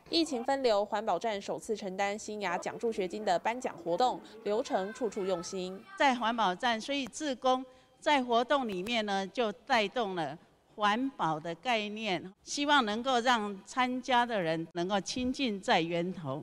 疫情分流，环保站首次承担新雅奖助学金的颁奖活动，流程处处用心。 在环保站，所以志工在活动里面呢，就带动了环保的概念，希望能够让参加的人能够亲近在源头。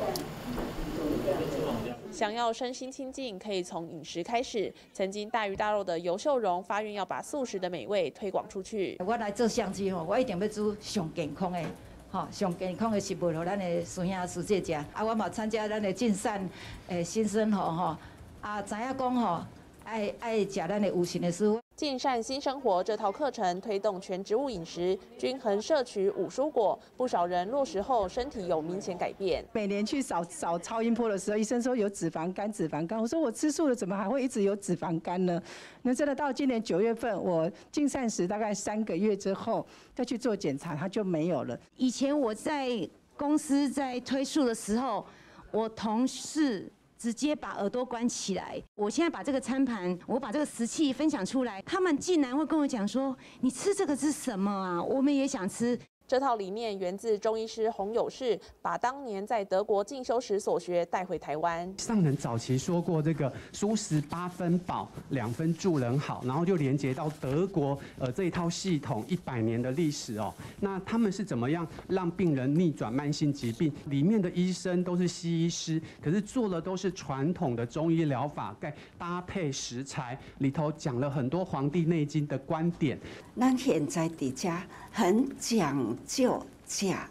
想要身心清净，可以从饮食开始。曾经大鱼大肉的尤秀荣发愿要把素食的美味推广出去。 我来做相机吼，我一定要煮上健康的。上健康的食物，互咱的孙仔师姐食。我嘛参加咱的进善新生活知影讲爱食咱的有形的食物。 进善新生活这套课程推动全植物饮食，均衡摄取5蔬果，不少人落实后身体有明显改变。 每年去扫超音波的时候，医生说有脂肪肝，我说我吃素了，怎么还会一直有脂肪肝呢？那真的到今年9月份，我进善时大概3个月之后再去做检查，它就没有了。 以前我在公司在推素的时候，我同事直接把耳朵关起来。我现在把这个餐盘，我把这个食器分享出来，他们竟然会跟我讲说：“你吃这个是什么啊？我们也想吃。” 这套理念源自中医师洪友士，把当年在德国进修时所学带回台湾。 上人早期说过，这个蔬食8分饱，2分助人好，然后就连接到德国这一套系统100年的历史哦。那他们是怎么样让病人逆转慢性疾病？里面的医生都是西医师，可是做的都是传统的中医疗法，再搭配食材，里头讲了很多《黄帝内经》的观点。 咱现在伫遮很讲究假，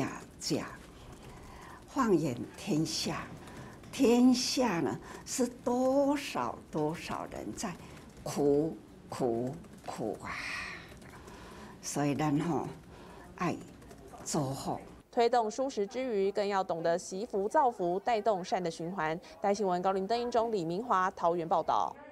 放眼天下，天下呢是多少人在苦啊！所以咱爱做好。 推动蔬食之余，更要懂得惜福造福，带动善的循环。大新闻高林邓英中、李明华桃园报道。